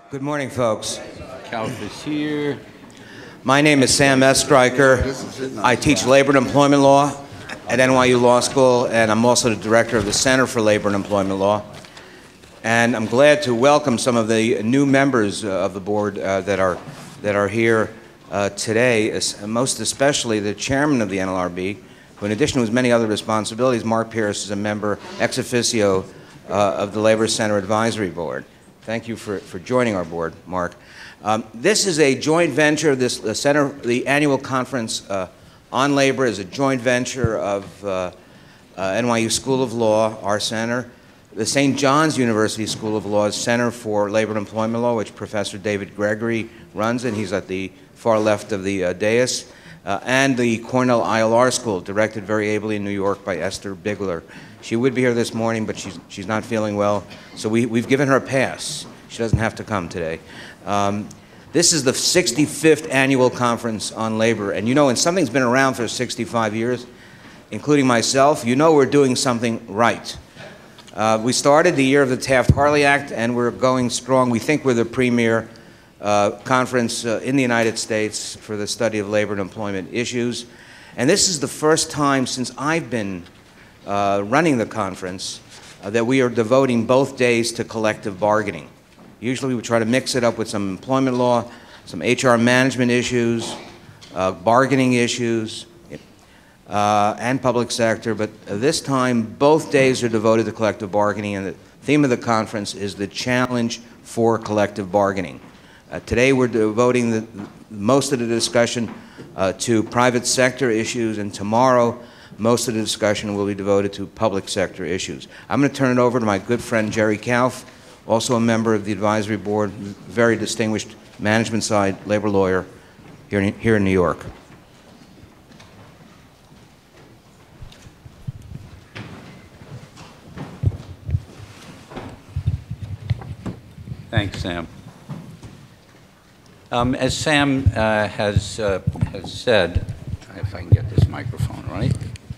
Good morning, folks. Kauff is here. My name is Sam S. Stryker. I teach labor and employment law at NYU Law School, and I'm also the director of the Center for Labor and Employment Law. And I'm glad to welcome some of the new members of the board that are here today, most especially the chairman of the NLRB, who in addition to his many other responsibilities, Mark Pearce, is a member ex officio of the Labor Center Advisory Board. Thank you for joining our board, Mark. This is a joint venture. The annual conference on labor is a joint venture of NYU School of Law, our center, the St. John's University School of Law's Center for Labor and Employment Law, which Professor David Gregory runs, and he's at the far left of the dais, and the Cornell ILR School, directed very ably in New York by Esther Bigler. She would be here this morning, but she's not feeling well, so we've given her a pass. She doesn't have to come today. This is the 65th annual conference on labor, and you know, when something's been around for 65 years, including myself, you know we're doing something right. We started the year of the Taft-Hartley Act, and we're going strong. We think we're the premier conference in the United States for the study of labor and employment issues. And this is the first time since I've been running the conference that we are devoting both days to collective bargaining. Usually we try to mix it up with some employment law, some HR management issues, bargaining issues, and public sector, but this time both days are devoted to collective bargaining, and the theme of the conference is the challenge for collective bargaining. Today we're devoting most of the discussion to private sector issues, and tomorrow most of the discussion will be devoted to public sector issues. I'm going to turn it over to my good friend Jerry Kauff, also a member of the advisory board, very distinguished management side labor lawyer here in New York. Thanks, Sam. As Sam has said, if I can get this microphone right,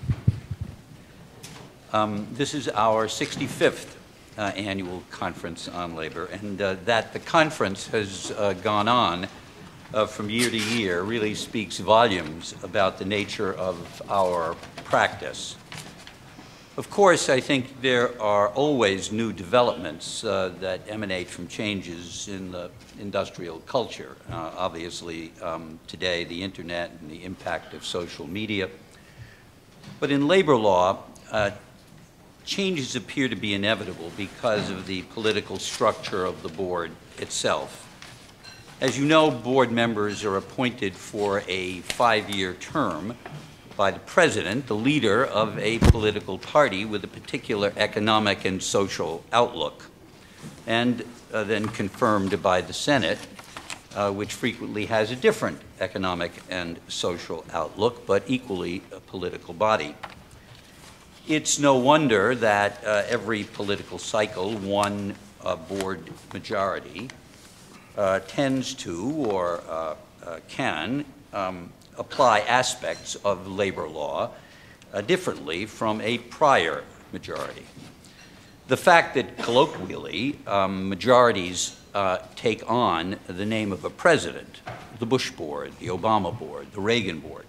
this is our 65th annual conference on labor, and that the conference has gone on from year to year really speaks volumes about the nature of our practice. Of course, I think there are always new developments that emanate from changes in the industrial culture. Obviously, today, the internet and the impact of social media. But in labor law, changes appear to be inevitable because of the political structure of the board itself. As you know, board members are appointed for a 5-year term by the president, the leader of a political party with a particular economic and social outlook, and then confirmed by the Senate, which frequently has a different economic and social outlook, but equally a political body. It's no wonder that every political cycle, one board majority tends to or can apply aspects of labor law differently from a prior majority. The fact that colloquially majorities take on the name of a president, the Bush board, the Obama board, the Reagan board,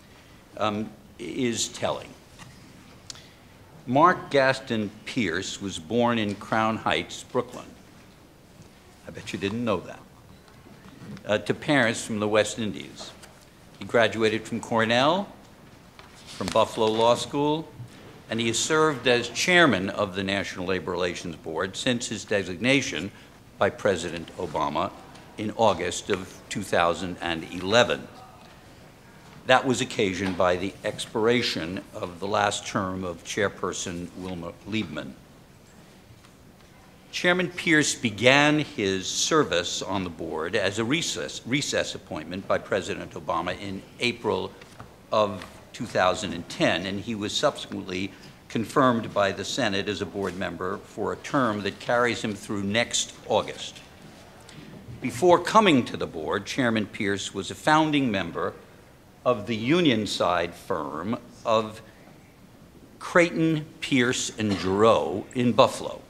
is telling. Mark Gaston Pearce was born in Crown Heights, Brooklyn. I bet you didn't know that. To parents from the West Indies. He graduated from Cornell, from Buffalo Law School, and he has served as chairman of the National Labor Relations Board since his designation by President Obama in August of 2011. That was occasioned by the expiration of the last term of Chairperson Wilma Liebman. Chairman Pearce began his service on the board as a recess appointment by President Obama in April of 2010, and he was subsequently confirmed by the Senate as a board member for a term that carries him through next August. Before coming to the board, Chairman Pearce was a founding member of the union side firm of Creighton, Pearce, and Jerome in Buffalo.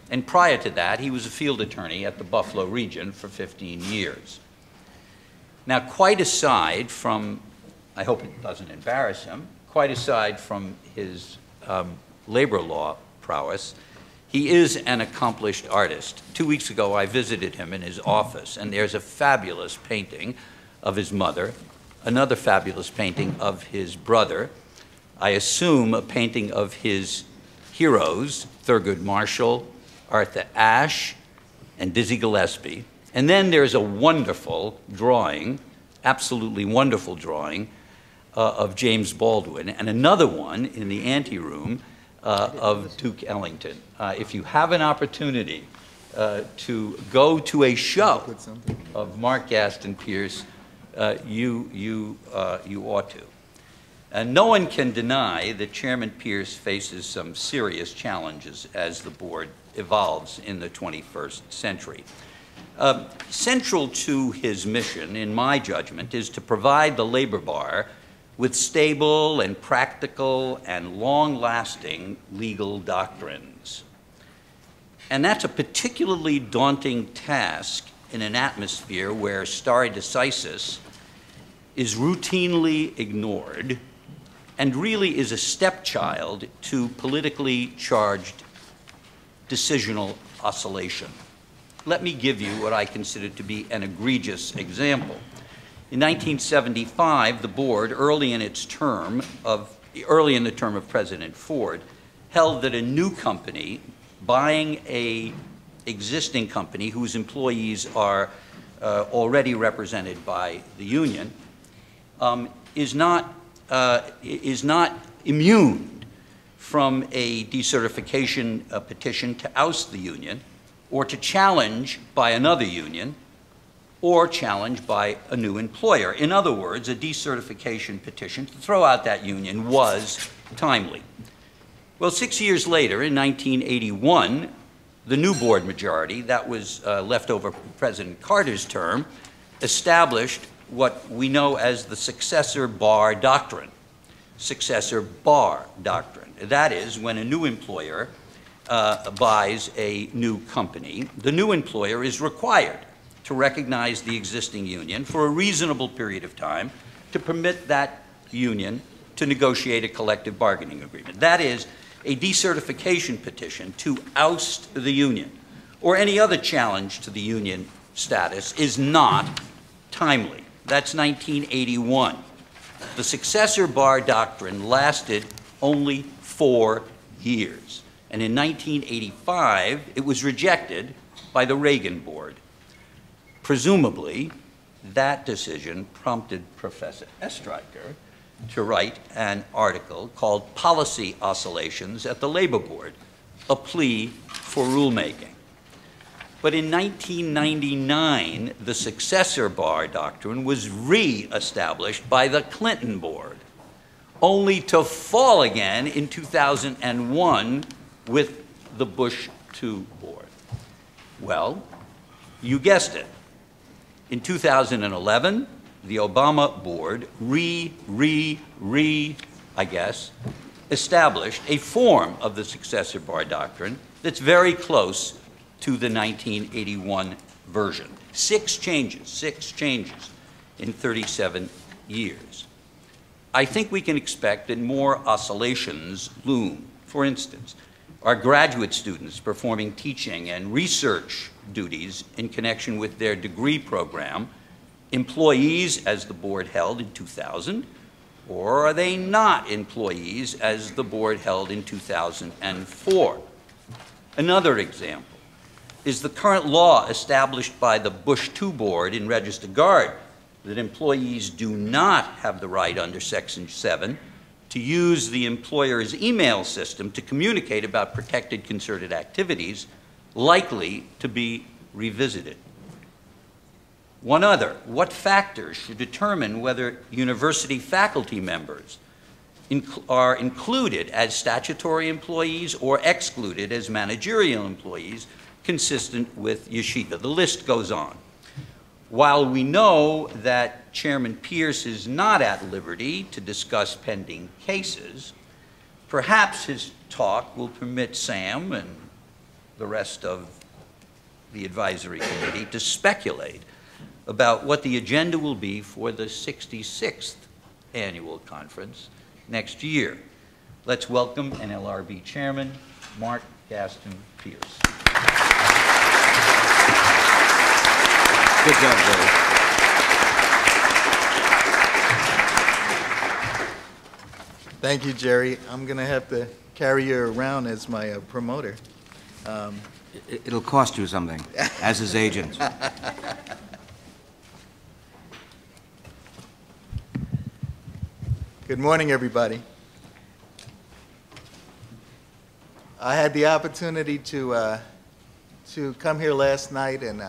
And prior to that, he was a field attorney at the Buffalo region for 15 years. Now, quite aside from, I hope it doesn't embarrass him, quite aside from his labor law prowess, he is an accomplished artist. 2 weeks ago, I visited him in his office, and there's a fabulous painting of his mother, another fabulous painting of his brother, I assume a painting of his heroes, Thurgood Marshall, Arthur Ashe, and Dizzy Gillespie. And then there's a wonderful drawing, absolutely wonderful drawing, of James Baldwin, and another one in the anteroom of Duke Ellington. If you have an opportunity to go to a show of Mark Gaston Pearce, you ought to. And no one can deny that Chairman Pearce faces some serious challenges as the board evolves in the 21st century. Central to his mission, in my judgment, is to provide the labor bar with stable and practical and long-lasting legal doctrines. And that's a particularly daunting task in an atmosphere where stare decisis is routinely ignored and really is a stepchild to politically charged decisional oscillation. Let me give you what I consider to be an egregious example. In 1975, the board, early in the term of President Ford, held that a new company buying an existing company whose employees are already represented by the union is not immune from a decertification petition to oust the union, or to challenge by another union, or challenge by a new employer. In other words, a decertification petition to throw out that union was timely. Well, 6 years later, in 1981, the new board majority that was left over from President Carter's term established what we know as the successor bar doctrine. Successor bar doctrine. That is, when a new employer buys a new company, the new employer is required to recognize the existing union for a reasonable period of time to permit that union to negotiate a collective bargaining agreement. That is, a decertification petition to oust the union or any other challenge to the union status is not timely. That's 1981. The successor bar doctrine lasted only 4 years. And in 1985, it was rejected by the Reagan board. Presumably, that decision prompted Professor Estreicher to write an article called Policy Oscillations at the Labor Board, a plea for rulemaking. But in 1999, the successor bar doctrine was re-established by the Clinton board, only to fall again in 2001 with the Bush II board. Well, you guessed it. In 2011, the Obama board established a form of the successor bar doctrine that's very close to the 1981 version. 6 changes in 37 years. I think we can expect that more oscillations loom. For instance, our graduate students performing teaching and research duties in connection with their degree program, employees as the board held in 2000, or are they not employees as the board held in 2004? Another example is the current law established by the Bush II board in Register Guard that employees do not have the right under Section 7 to use the employer's email system to communicate about protected concerted activities likely to be revisited. One other, what factors should determine whether university faculty members are included as statutory employees or excluded as managerial employees consistent with yeshiva? The list goes on. While we know that Chairman Pearce is not at liberty to discuss pending cases, perhaps his talk will permit Sam and the rest of the advisory committee to speculate about what the agenda will be for the 66th annual conference next year. Let's welcome NLRB Chairman Mark Gaston Pearce. Good job, Billy. Thank you, Jerry. I'm going to have to carry you around as my promoter. It'll cost you something, as his agent. Good morning, everybody. I had the opportunity to come here last night and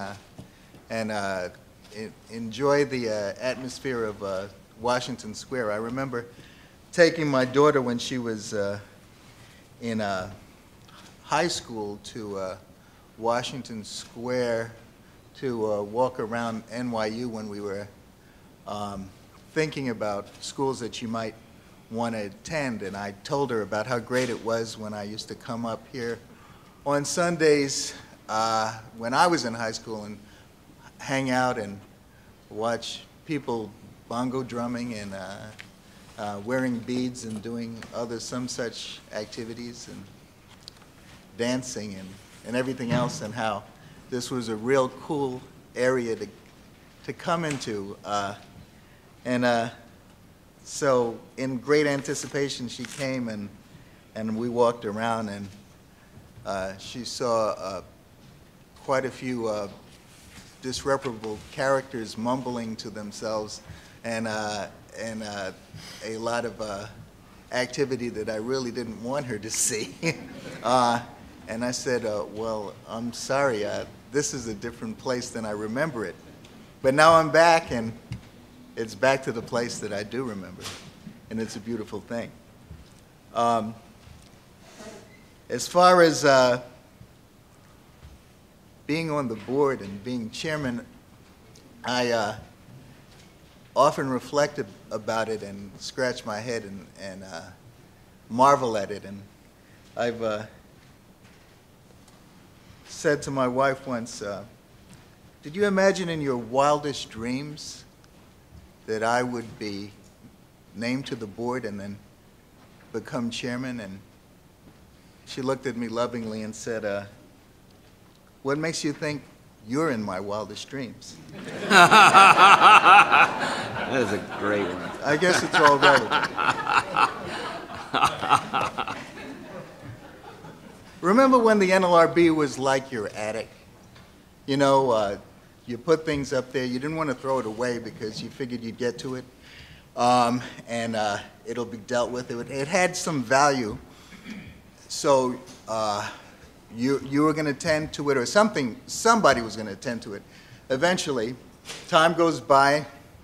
enjoy the atmosphere of Washington Square. I remember taking my daughter when she was in high school to Washington Square to walk around NYU when we were thinking about schools that you might want to attend, and I told her about how great it was when I used to come up here on Sundays when I was in high school and hang out and watch people bongo drumming and wearing beads and doing some such activities and dancing and everything else, and how this was a real cool area to come into. So in great anticipation, she came and we walked around, and she saw quite a few disreputable characters mumbling to themselves, and a lot of activity that I really didn't want her to see. And I said, well, I'm sorry, this is a different place than I remember it. But now I'm back, and it's back to the place that I do remember, and it's a beautiful thing. As far as being on the board and being chairman, I often reflect about it and scratch my head and marvel at it. And I've said to my wife once, did you imagine in your wildest dreams that I would be named to the board and then become chairman? And she looked at me lovingly and said, what makes you think you're in my wildest dreams? That is a great one. I guess it's all relative. Remember when the NLRB was like your attic? You know, you put things up there, you didn't want to throw it away because you figured you'd get to it, and it'll be dealt with. It had some value, so you were going to tend to it, or somebody was going to tend to it. Eventually, time goes by,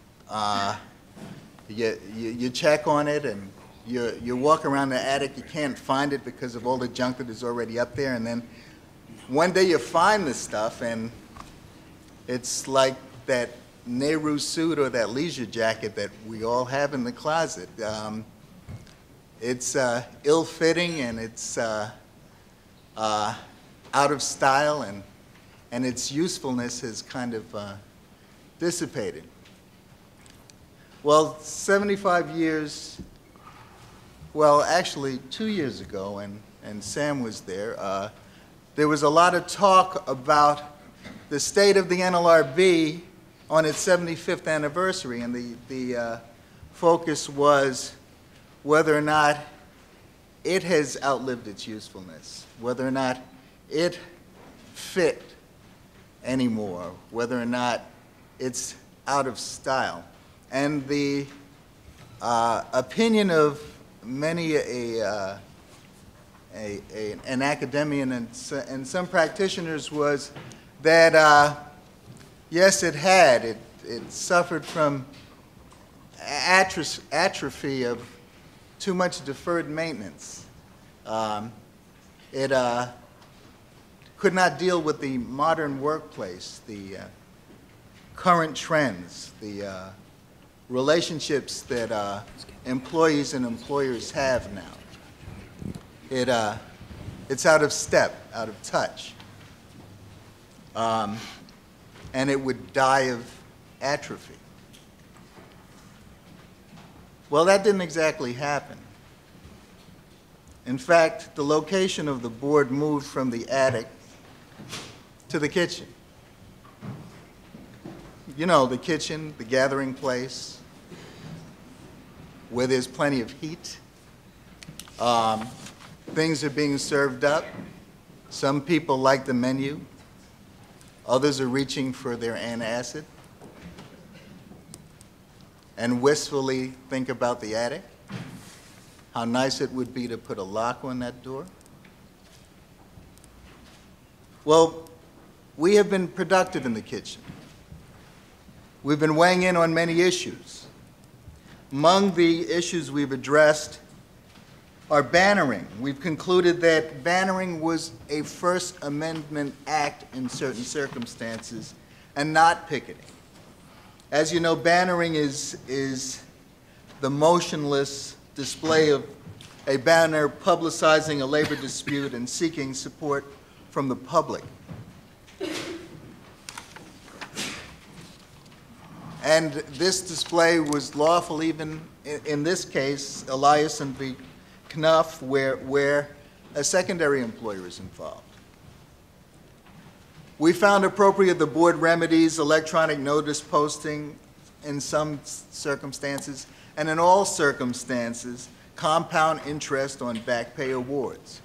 you check on it, and you walk around the attic, you can't find it because of all the junk that is already up there, and then one day you find this stuff, and it's like that Nehru suit or that leisure jacket that we all have in the closet. It's ill-fitting, and it's out of style, and its usefulness has kind of dissipated. Well, 75 years, well, actually 2 years ago, and Sam was there was a lot of talk about the state of the NLRB on its 75th anniversary, and the focus was whether or not it has outlived its usefulness, whether or not it fit anymore, whether or not it's out of style. And the opinion of many an academician and some practitioners was that yes, it had. It suffered from atrophy of too much deferred maintenance. It could not deal with the modern workplace, the current trends, the relationships that employees and employers have now. It's out of step, out of touch. and it would die of atrophy. Well, that didn't exactly happen. In fact, the location of the board moved from the attic to the kitchen. You know, the kitchen, the gathering place, where there's plenty of heat. Things are being served up. Some people like the menu. Others are reaching for their antacid and wistfully think about the attic, how nice it would be to put a lock on that door. Well, we have been productive in the kitchen. We've been weighing in on many issues. Among the issues we've addressed are bannering. We've concluded that bannering was a First Amendment act in certain circumstances and not picketing. As you know, bannering is the motionless display of a banner publicizing a labor dispute and seeking support from the public. And this display was lawful even in this case, Elias and v. Kauff, where a secondary employer is involved. We found appropriate the board remedies electronic notice posting in some circumstances, and in all circumstances, compound interest on back pay awards.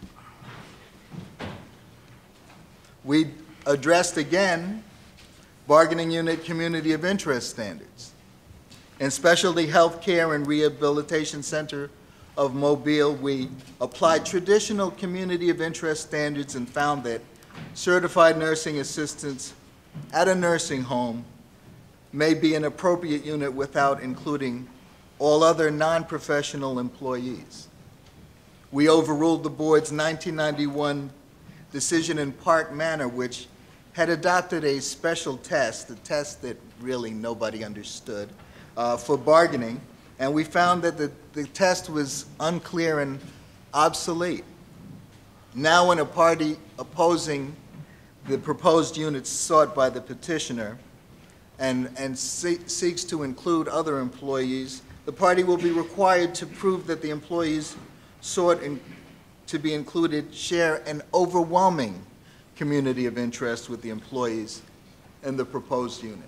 We addressed again bargaining unit community of interest standards. In Specialty Health Care and Rehabilitation Center of Mobile, we applied traditional community of interest standards and found that certified nursing assistants at a nursing home may be an appropriate unit without including all other non-professional employees. We overruled the board's 1991 decision in Park Manor, which had adopted a special test, a test that really nobody understood, for bargaining, and we found that the test was unclear and obsolete. Now when a party opposing the proposed units sought by the petitioner and seeks to include other employees, the party will be required to prove that the employees sought to be included share an overwhelming community of interest with the employees in the proposed unit.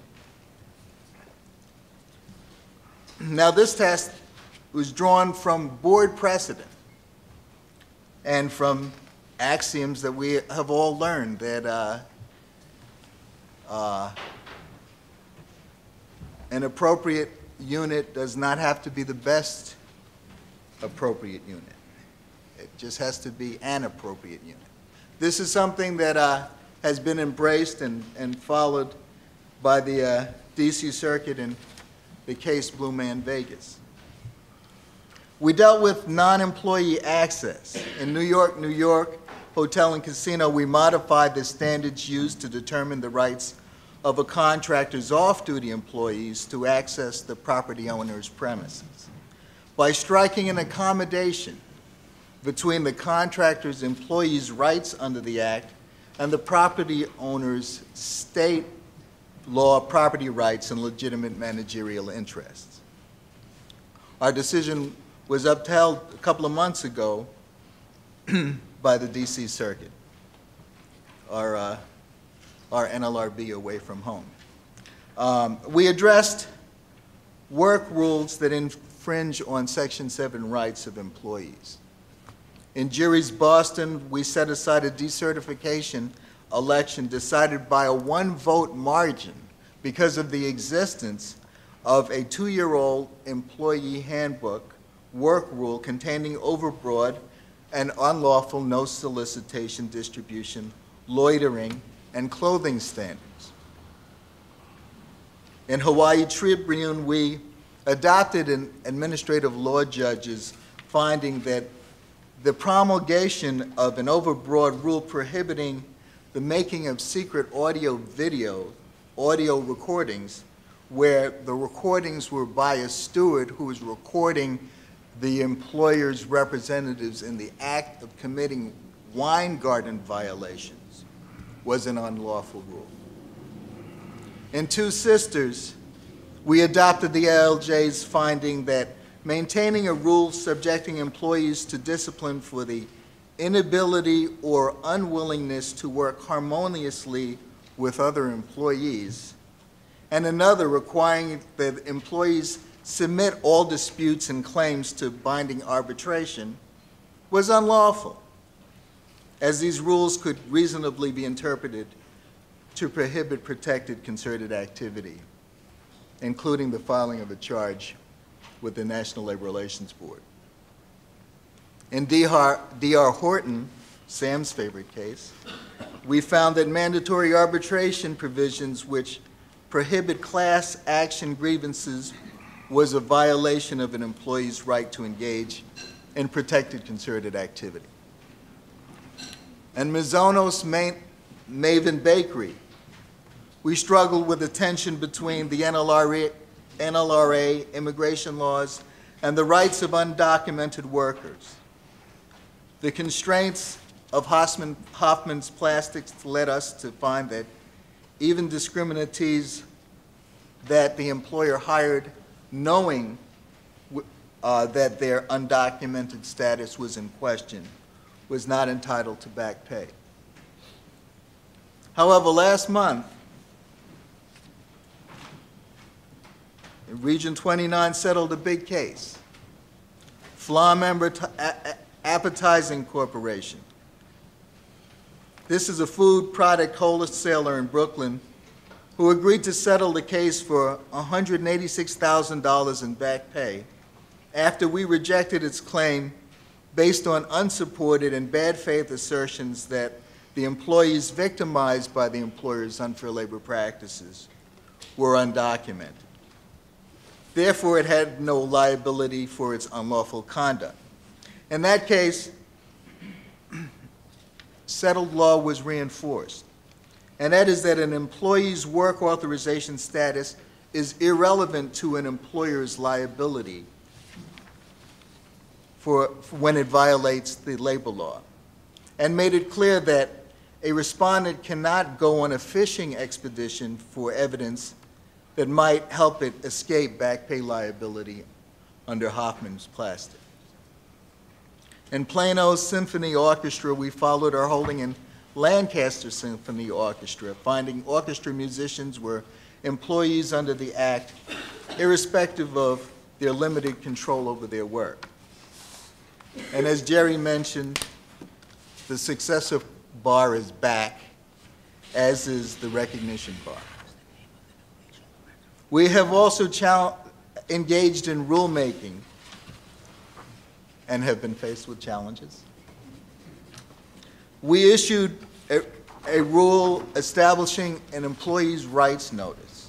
Now, this test was drawn from board precedent and from axioms that we have all learned that an appropriate unit does not have to be the best appropriate unit. It just has to be an appropriate unit. This is something that has been embraced and followed by the D.C. Circuit in the case Blue Man Vegas. We dealt with non-employee access. In New York Hotel and Casino, we modified the standards used to determine the rights of a contractor's off-duty employees to access the property owner's premises by striking an accommodation between the contractor's employees' rights under the Act and the property owner's state law property rights and legitimate managerial interests. Our decision was upheld a couple of months ago by the D.C. Circuit, our NLRB away from home. We addressed work rules that infringe on Section 7 rights of employees. In Jury's Boston, we set aside a decertification election decided by a one-vote margin because of the existence of a 2-year-old employee handbook work rule containing overbroad and unlawful no solicitation, distribution, loitering, and clothing standards. In Hawaii Tribune, we adopted an administrative law judge's finding that the promulgation of an overbroad rule prohibiting the making of secret audio recordings, where the recordings were by a steward who was recording the employer's representatives in the act of committing wine garden violations, was an unlawful rule. In Two Sisters, we adopted the ALJ's finding that maintaining a rule subjecting employees to discipline for the inability or unwillingness to work harmoniously with other employees, and another requiring that employees submit all disputes and claims to binding arbitration, was unlawful, as these rules could reasonably be interpreted to prohibit protected concerted activity, including the filing of a charge with the National Labor Relations Board. In D.R. Horton, Sam's favorite case, we found that mandatory arbitration provisions which prohibit class action grievances was a violation of an employee's right to engage in protected concerted activity. And Mizonos Maven Bakery, we struggled with the tension between the NLRA immigration laws and the rights of undocumented workers. The constraints of Hoffman's Plastics led us to find that even discriminatees that the employer hired knowing that their undocumented status was in question was not entitled to back pay. However, last month, Region 29 settled a big case. Flam Appetizing Corporation. This is a food product wholesaler in Brooklyn who agreed to settle the case for $186,000 in back pay after we rejected its claim based on unsupported and bad faith assertions that the employees victimized by the employer's unfair labor practices were undocumented. Therefore, it had no liability for its unlawful conduct. In that case, settled law was reinforced, and that is that an employee's work authorization status is irrelevant to an employer's liability for when it violates the labor law, and made it clear that a respondent cannot go on a fishing expedition for evidence that might help it escape back pay liability under Hoffman's Plastics. In Plano's Symphony Orchestra, we followed our holding in Lancaster Symphony Orchestra, finding orchestra musicians were employees under the Act, irrespective of their limited control over their work. And as Jerry mentioned, the successor bar is back, as is the recognition bar. We have also engaged in rulemaking and have been faced with challenges. We issued a rule establishing an employee's rights notice.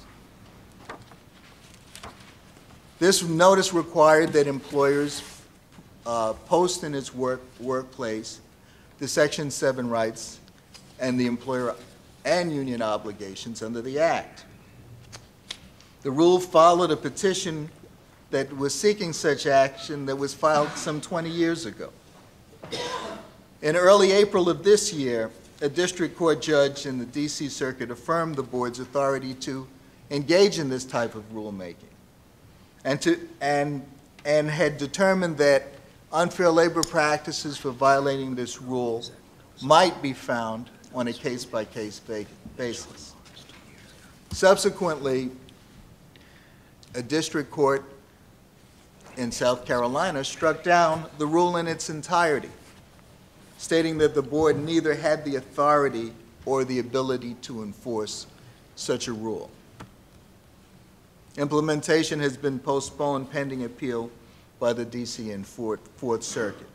This notice required that employers post in its workplace the Section 7 rights and the employer and union obligations under the Act. The rule followed a petition that was seeking such action that was filed some 20 years ago. In early April of this year, a district court judge in the D.C. Circuit affirmed the board's authority to engage in this type of rulemaking and had determined that unfair labor practices for violating this rule might be found on a case-by-case basis. Subsequently, a district court in South Carolina struck down the rule in its entirety, stating that the board neither had the authority or the ability to enforce such a rule. Implementation has been postponed pending appeal by the D.C. and Fourth Circuit.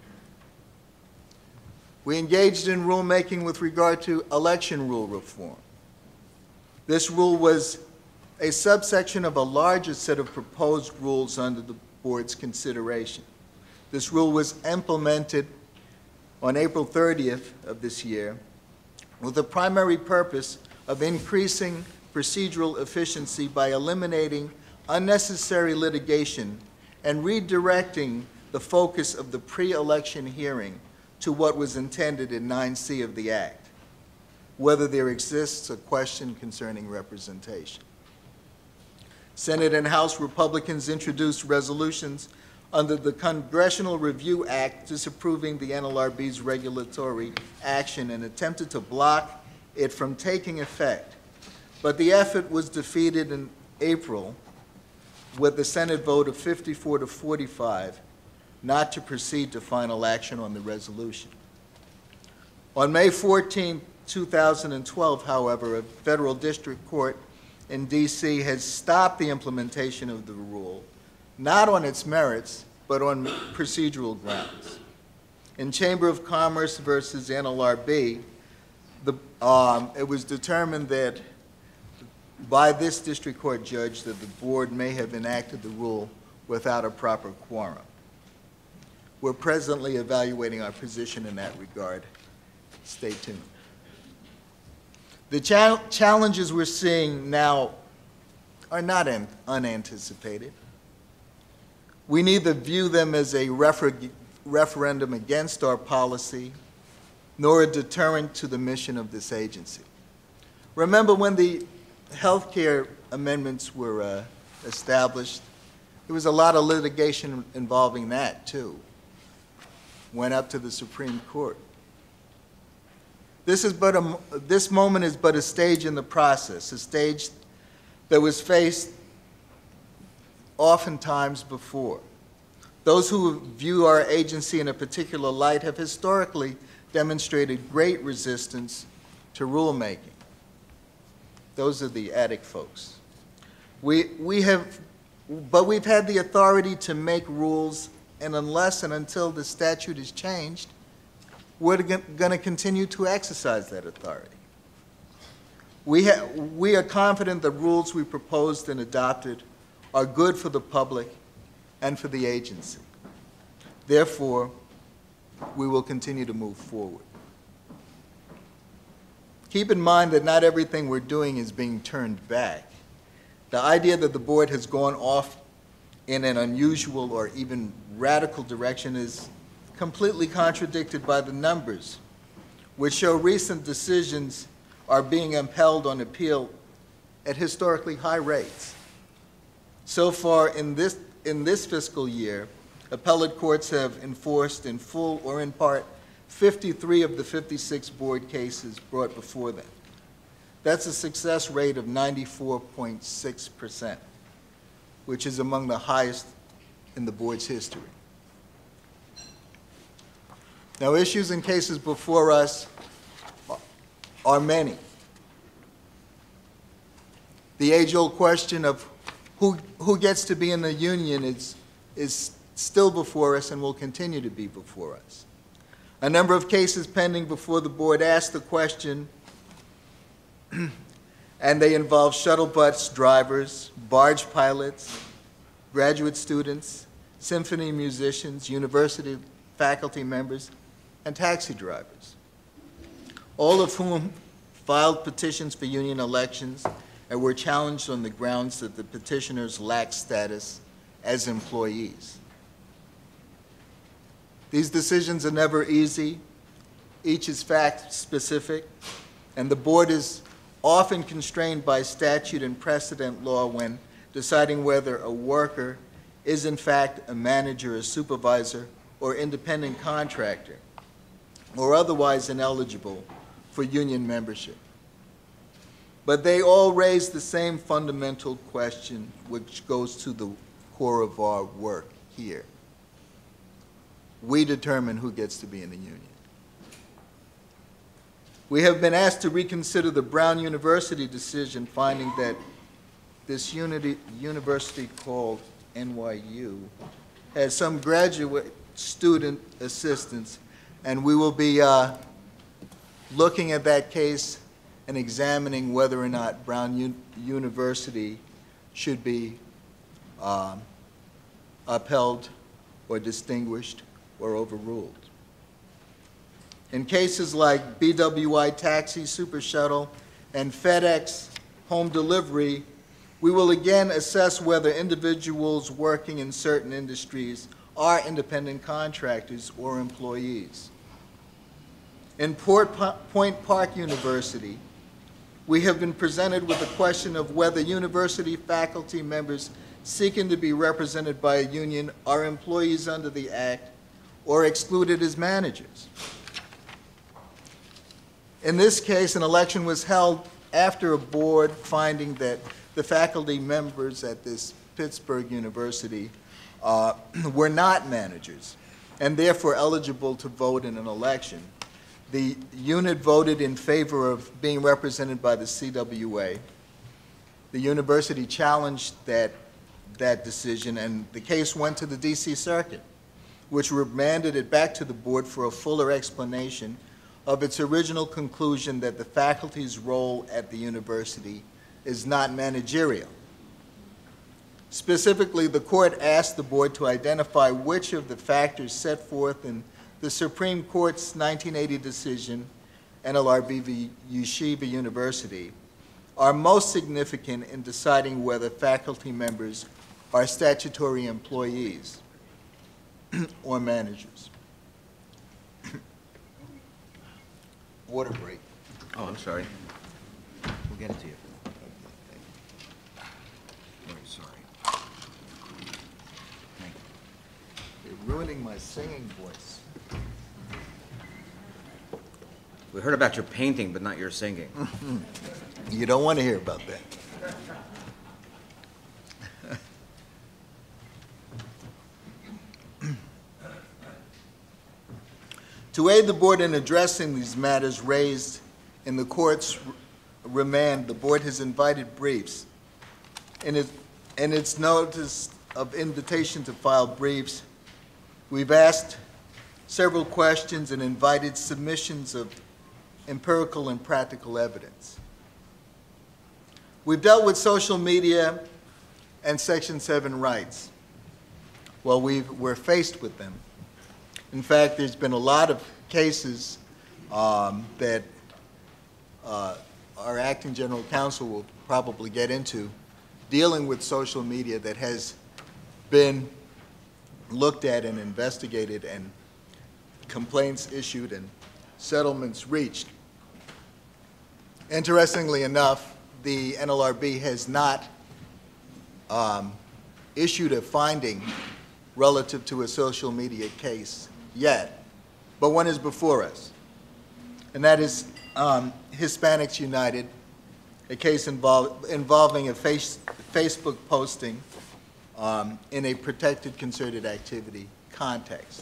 We engaged in rulemaking with regard to election rule reform. This rule was a subsection of a larger set of proposed rules under the board's consideration. This rule was implemented on April 30th of this year with the primary purpose of increasing procedural efficiency by eliminating unnecessary litigation and redirecting the focus of the pre-election hearing to what was intended in 9C of the Act. whether there exists a question concerning representation. Senate and House Republicans introduced resolutions under the Congressional Review Act disapproving the NLRB's regulatory action and attempted to block it from taking effect. But the effort was defeated in April with the Senate vote of 54 to 45 not to proceed to final action on the resolution. On May 14, 2012, however, a federal district court in D.C. has stopped the implementation of the rule, not on its merits, but on procedural grounds. In Chamber of Commerce versus NLRB, it was determined that by this district court judge that the board may have enacted the rule without a proper quorum. We're presently evaluating our position in that regard. Stay tuned. The challenges we're seeing now are not unanticipated. We neither view them as a referendum against our policy, nor a deterrent to the mission of this agency. Remember when the healthcare amendments were established, there was a lot of litigation involving that too. Went up to the Supreme Court. This moment is but a stage in the process, a stage that was faced oftentimes before. Those who view our agency in a particular light have historically demonstrated great resistance to rulemaking. Those are the attic folks. But we've had the authority to make rules, and unless and until the statute is changed, we're going to continue to exercise that authority. We are confident the rules we proposed and adopted are good for the public and for the agency. Therefore, we will continue to move forward. Keep in mind that not everything we're doing is being turned back. The idea that the board has gone off in an unusual or even radical direction is completely contradicted by the numbers, which show recent decisions are being upheld on appeal at historically high rates. So far in this fiscal year, appellate courts have enforced in full or in part 53 of the 56 board cases brought before them. That's a success rate of 94.6%, which is among the highest in the board's history. Now, issues and cases before us are many. The age-old question of who gets to be in the union is still before us and will continue to be before us. A number of cases pending before the board ask the question, and they involve shuttle bus drivers, barge pilots, graduate students, symphony musicians, university faculty members, and taxi drivers, all of whom filed petitions for union elections and were challenged on the grounds that the petitioners lacked status as employees. These decisions are never easy. Each is fact-specific, and the board is often constrained by statute and precedent law when deciding whether a worker is in fact a manager, a supervisor, or independent contractor, or otherwise ineligible for union membership. But they all raise the same fundamental question, which goes to the core of our work here. We determine who gets to be in the union. We have been asked to reconsider the Brown University decision, finding that this university called NYU has some graduate student assistance, and we will be looking at that case and examining whether or not Brown University should be upheld or distinguished or overruled. In cases like BWI Taxi, Super Shuttle, and FedEx Home Delivery, we will again assess whether individuals working in certain industries are independent contractors or employees. In Point Park University, we have been presented with the question of whether university faculty members seeking to be represented by a union are employees under the Act or excluded as managers. In this case, an election was held after a board finding that the faculty members at this Pittsburgh University were not managers and therefore eligible to vote in an election. The unit voted in favor of being represented by the CWA. The university challenged that decision, and the case went to the D.C. Circuit, which remanded it back to the board for a fuller explanation of its original conclusion that the faculty's role at the university is not managerial. Specifically, the court asked the board to identify which of the factors set forth in the Supreme Court's 1980 decision, NLRB v. Yeshiva University, are most significant in deciding whether faculty members are statutory employees or managers. Water break. Oh, I'm sorry. We'll get it to you. Very sorry. Thank you. You're ruining my singing voice. We heard about your painting, but not your singing. You don't want to hear about that. To aid the board in addressing these matters raised in the court's remand, the board has invited briefs. In its notice of invitation to file briefs, we've asked several questions and invited submissions of empirical and practical evidence. We've dealt with social media and Section 7 rights. Well, we're faced with them. In fact, there's been a lot of cases that our acting general counsel will probably get into dealing with social media that has been looked at and investigated and complaints issued and settlements reached. Interestingly enough, the NLRB has not issued a finding relative to a social media case yet, but one is before us, and that is Hispanics United, a case involving a Facebook posting in a protected concerted activity context.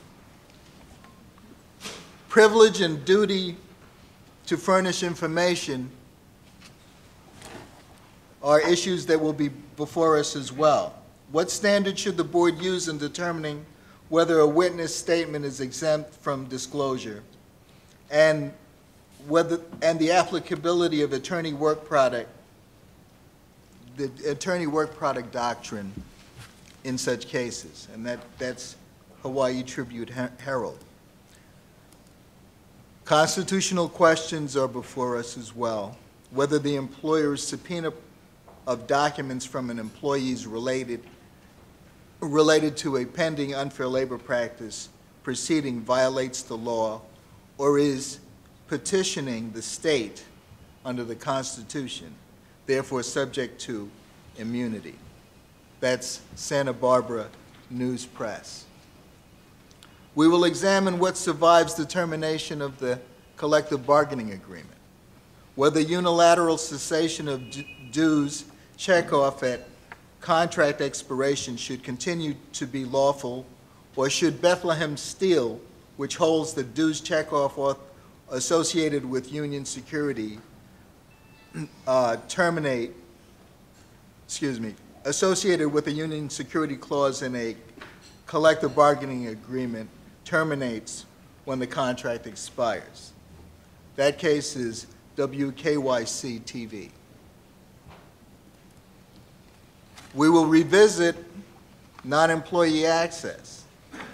Privilege and duty to furnish information are issues that will be before us as well. What standard should the board use in determining whether a witness statement is exempt from disclosure, and the applicability of attorney work product, the attorney work product doctrine in such cases? And that's Hawaii Tribune Herald. Constitutional questions are before us as well. Whether the employer's subpoena of documents from an employee is related to a pending unfair labor practice proceeding violates the law or is petitioning the state under the Constitution, therefore subject to immunity. That's Santa Barbara News Press. We will examine what survives the termination of the collective bargaining agreement, whether unilateral cessation of dues checkoff at contract expiration should continue to be lawful, or should Bethlehem Steel, which holds the dues checkoff associated with union security, associated with a union security clause in a collective bargaining agreement, terminates when the contract expires. That case is WKYC TV. We will revisit non-employee access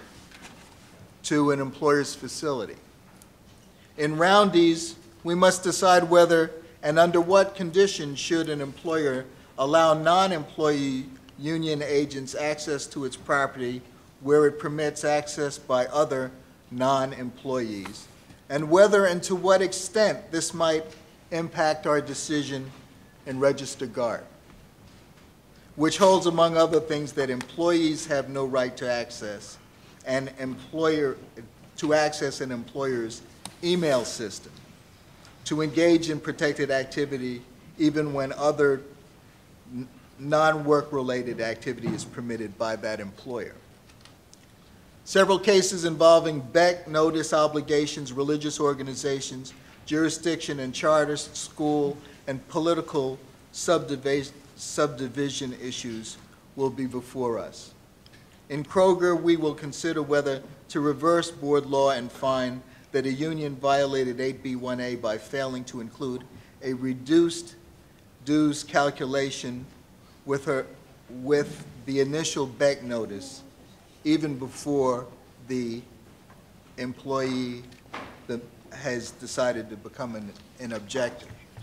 to an employer's facility. In roundies, we must decide whether and under what conditions should an employer allow non-employee union agents access to its property where it permits access by other non-employees, and whether and to what extent this might impact our decision in Register Guard, which holds, among other things, that employees have no right to access an employer's email system, to engage in protected activity even when other non-work-related activity is permitted by that employer. Several cases involving Beck notice obligations, religious organizations, jurisdiction and charters, school, and political subdivision issues will be before us. In Kroger, we will consider whether to reverse board law and find that a union violated 8B1A by failing to include a reduced dues calculation with the initial Beck notice, even before the employee has decided to become an objector.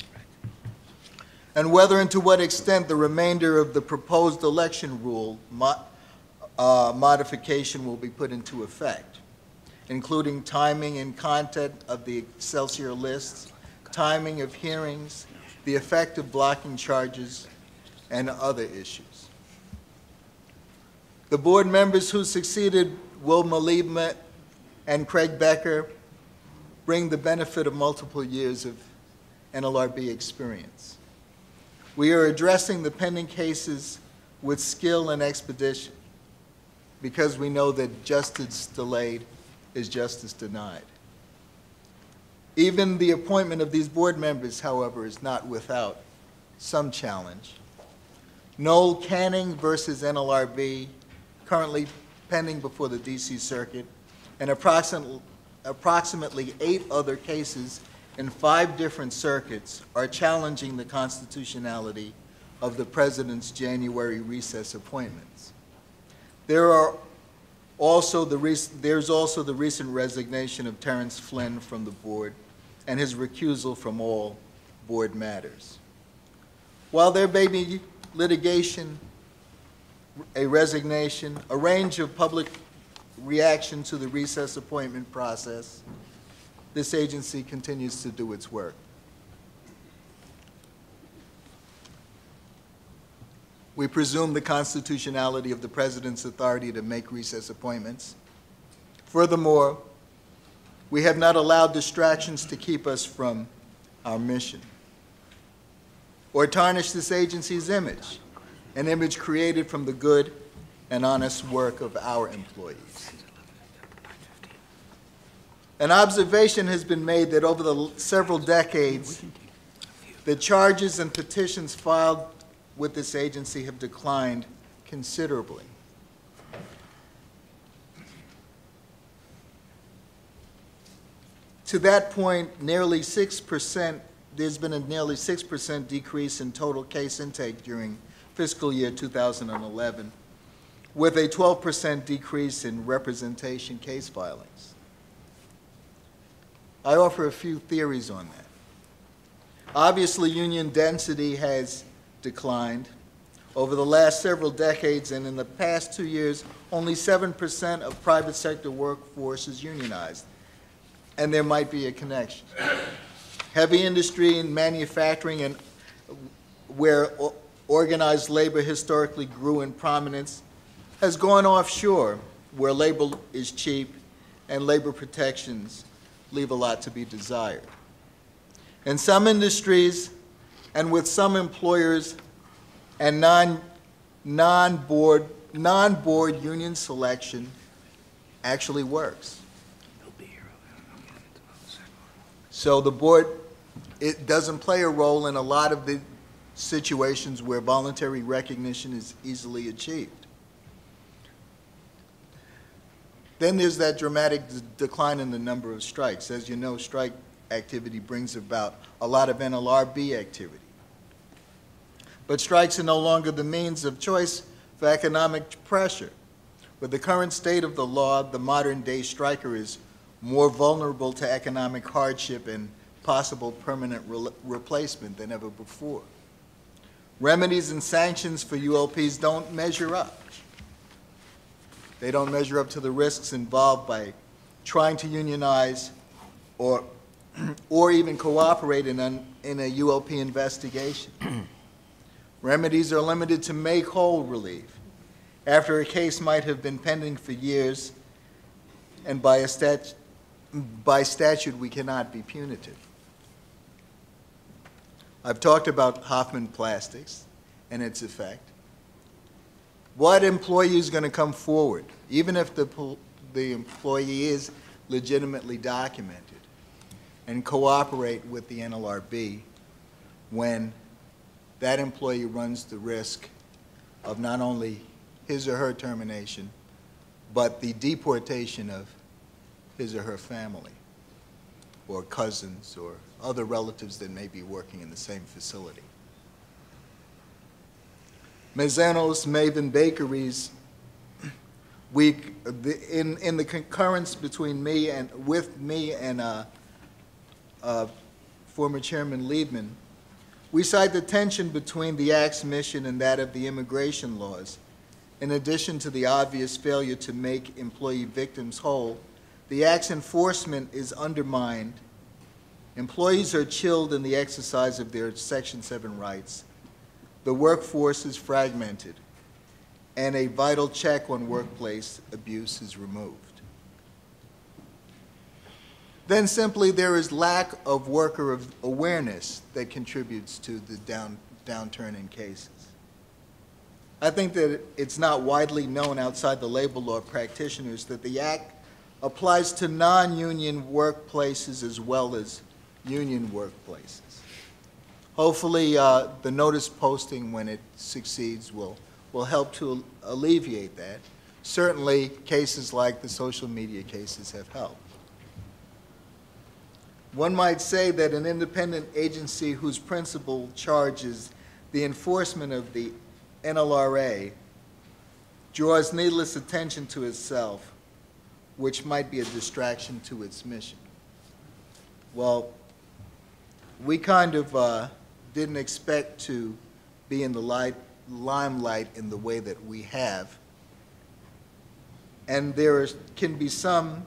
And whether and to what extent the remainder of the proposed election rule modification will be put into effect, including timing and content of the Excelsior lists, timing of hearings, the effect of blocking charges, and other issues. The board members who succeeded Wilma Liebman and Craig Becker bring the benefit of multiple years of NLRB experience. We are addressing the pending cases with skill and expedition because we know that justice delayed is justice denied. Even the appointment of these board members, however, is not without some challenge. Noel Canning versus NLRB, currently pending before the DC Circuit, and approximately 8 other cases in 5 different circuits are challenging the constitutionality of the President's January recess appointments. There's also the recent resignation of Terrence Flynn from the board and his recusal from all board matters. While there may be litigation, a resignation, a range of public reaction to the recess appointment process, this agency continues to do its work. We presume the constitutionality of the President's authority to make recess appointments. Furthermore, we have not allowed distractions to keep us from our mission or tarnish this agency's image, an image created from the good and honest work of our employees. An observation has been made that over the several decades, the charges and petitions filed with this agency have declined considerably. To that point, there's been a nearly 6% decrease in total case intake during fiscal year 2011, with a 12% decrease in representation case filings. I offer a few theories on that. Obviously, union density has declined. Over the last several decades and in the past 2 years, only 7% of private sector workforce is unionized, and there might be a connection. Heavy industry and manufacturing, and where organized labor historically grew in prominence, has gone offshore, where labor is cheap and labor protections leave a lot to be desired. In some industries and with some employers and non-board union selection actually works. So the board, it doesn't play a role in a lot of the situations where voluntary recognition is easily achieved. Then there's that dramatic decline in the number of strikes. As you know, strike activity brings about a lot of NLRB activity. But strikes are no longer the means of choice for economic pressure. With the current state of the law, the modern-day striker is more vulnerable to economic hardship and possible permanent replacement than ever before. Remedies and sanctions for ULPs don't measure up. They don't measure up to the risks involved by trying to unionize or even cooperate in a ULP investigation. Remedies are limited to make whole relief after a case might have been pending for years, and by statute we cannot be punitive. I've talked about Hoffman Plastics and its effect. What employee is going to come forward, even if the employee is legitimately documented, and cooperate with the NLRB when that employee runs the risk of not only his or her termination, but the deportation of his or her family, or cousins, or other relatives that may be working in the same facility. Mazzanos Maven Bakeries, in the concurrence between me and former Chairman Liebman, we cite the tension between the Act's mission and that of the immigration laws. In addition to the obvious failure to make employee victims whole, the Act's enforcement is undermined. Employees are chilled in the exercise of their Section 7 rights. The workforce is fragmented, and a vital check on workplace abuse is removed. Then simply there is lack of worker awareness that contributes to the downturn in cases. I think that it's not widely known outside the labor law practitioners that the Act applies to non-union workplaces as well as union workplaces. Hopefully the notice posting, when it succeeds, will help to alleviate that. Certainly cases like the social media cases have helped. One might say that an independent agency whose principal charge is the enforcement of the NLRA draws needless attention to itself, which might be a distraction to its mission. Well, we kind of didn't expect to be in the limelight in the way that we have. And there can be some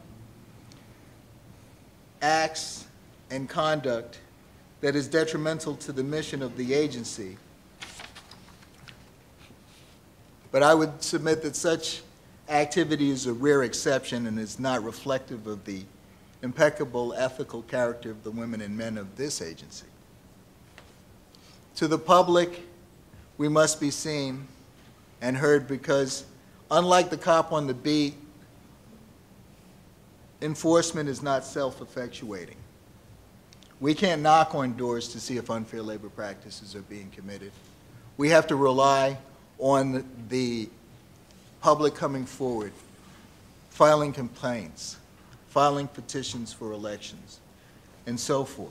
acts and conduct that is detrimental to the mission of the agency. But I would submit that such activity is a rare exception and is not reflective of the impeccable ethical character of the women and men of this agency. To the public, we must be seen and heard because, unlike the cop on the beat, enforcement is not self-effectuating. We can't knock on doors to see if unfair labor practices are being committed. We have to rely on the public coming forward, filing complaints, filing petitions for elections, and so forth.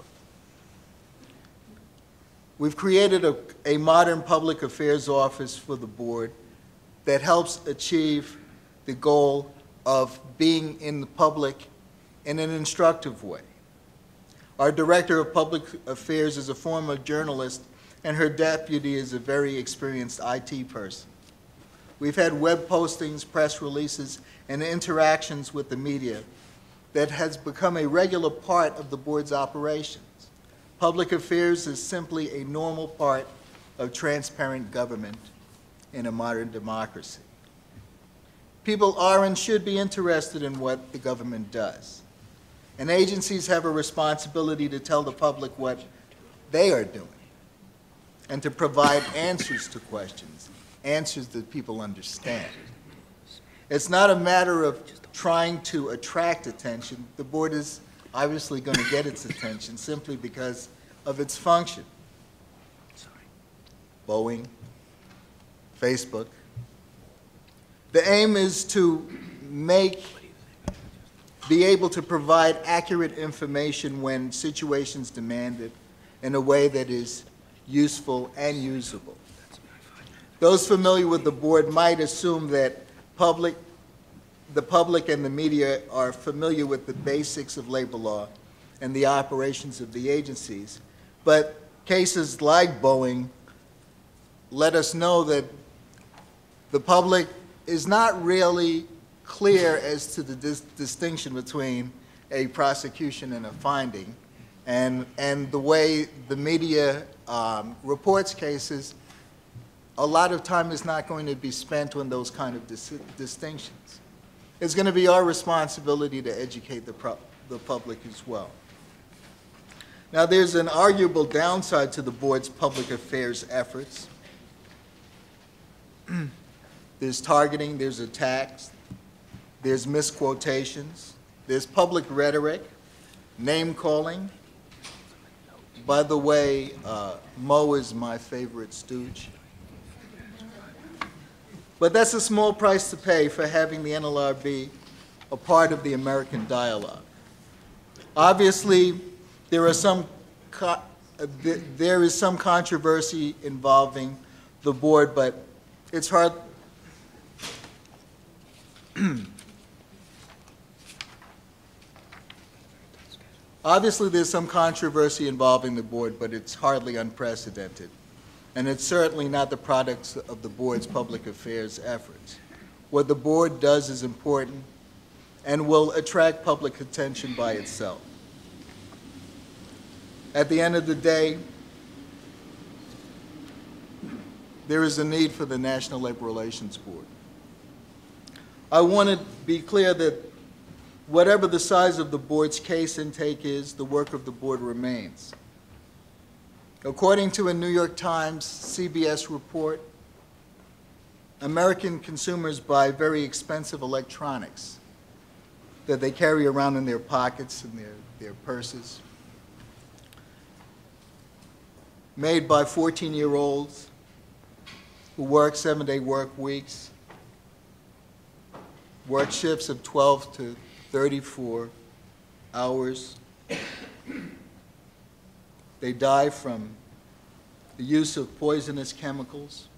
We've created a modern public affairs office for the board that helps achieve the goal of being in the public in an instructive way. Our Director of Public Affairs is a former journalist, and her deputy is a very experienced IT person. We've had web postings, press releases, and interactions with the media that has become a regular part of the board's operations. Public affairs is simply a normal part of transparent government in a modern democracy. People are and should be interested in what the government does. And agencies have a responsibility to tell the public what they are doing and to provide answers to questions, answers that people understand. It's not a matter of trying to attract attention. The board is obviously going to get its attention simply because of its function. Boeing, Facebook. The aim is to be able to provide accurate information when situations demand it in a way that is useful and usable. Those familiar with the board might assume that the public and the media are familiar with the basics of labor law and the operations of the agencies, but cases like Boeing let us know that the public is not really clear as to the distinction between a prosecution and a finding. And the way the media reports cases, a lot of time is not going to be spent on those kind of distinctions. It's going to be our responsibility to educate the public as well. Now, there's an arguable downside to the board's public affairs efforts. There's targeting, there's attacks, there's misquotations, there's public rhetoric, name-calling. By the way, Mo is my favorite stooge. But that's a small price to pay for having the NLRB a part of the American dialogue. Obviously, there is some controversy involving the board, but it's hard. Obviously, there's some controversy involving the board, but it's hardly unprecedented. And it's certainly not the product of the board's public affairs efforts. What the board does is important and will attract public attention by itself. At the end of the day, there is a need for the National Labor Relations Board. I want to be clear that whatever the size of the board's case intake is, the work of the board remains. According to a New York Times CBS report, American consumers buy very expensive electronics that they carry around in their pockets and their purses, made by 14-year-olds who work 7-day work weeks, work shifts of 12 to 34 hours. They die from the use of poisonous chemicals.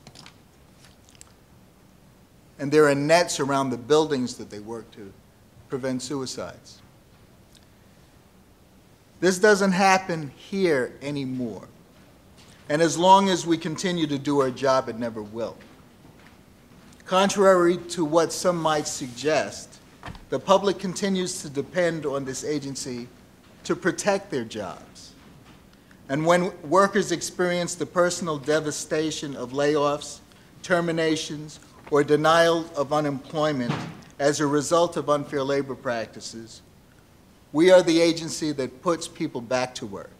And there are nets around the buildings that they work to prevent suicides. This doesn't happen here anymore. And as long as we continue to do our job, it never will. Contrary to what some might suggest, the public continues to depend on this agency to protect their jobs. And when workers experience the personal devastation of layoffs, terminations, or denial of unemployment as a result of unfair labor practices, we are the agency that puts people back to work.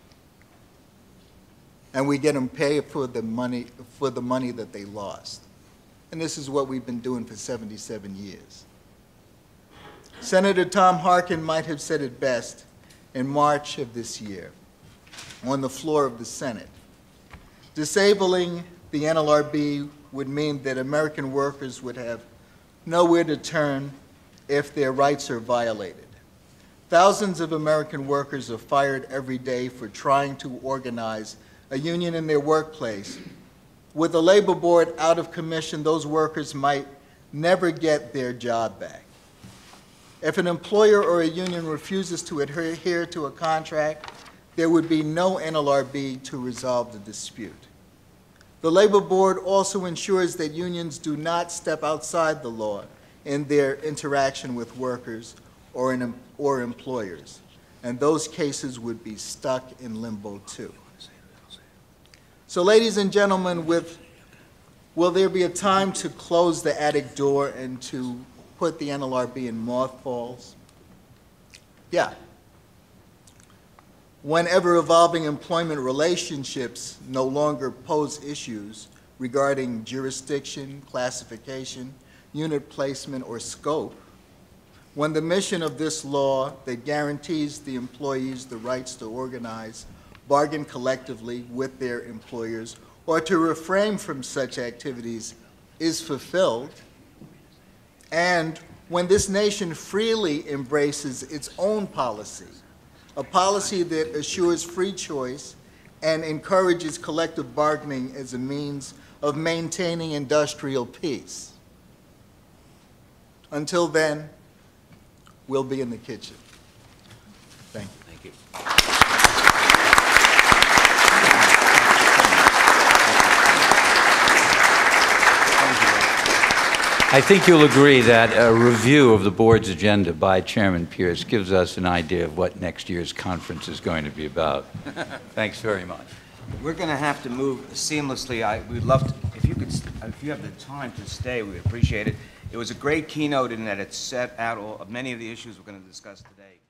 And we get them paid for the money that they lost. And this is what we've been doing for 77 years. Senator Tom Harkin might have said it best in March of this year on the floor of the Senate. Disabling the NLRB would mean that American workers would have nowhere to turn if their rights are violated. Thousands of American workers are fired every day for trying to organize a union in their workplace. With the labor board out of commission, those workers might never get their job back. If an employer or a union refuses to adhere to a contract, there would be no NLRB to resolve the dispute. The labor board also ensures that unions do not step outside the law in their interaction with workers or employers, and those cases would be stuck in limbo too. So ladies and gentlemen, will there be a time to close the attic door and to put the NLRB in mothballs? Yeah. Whenever evolving employment relationships no longer pose issues regarding jurisdiction, classification, unit placement, or scope, when the mission of this law that guarantees the employees the rights to organize, bargain collectively with their employers, or to refrain from such activities is fulfilled, and when this nation freely embraces its own policy, a policy that assures free choice and encourages collective bargaining as a means of maintaining industrial peace. Until then, we'll be in the kitchen. Thank you. Thank you. I think you'll agree that a review of the board's agenda by Chairman Pearce gives us an idea of what next year's conference is going to be about. Thanks very much. We're going to have to move seamlessly. We'd love to, if you have the time to stay, we would appreciate it. It was a great keynote in that it set out many of the issues we're going to discuss today.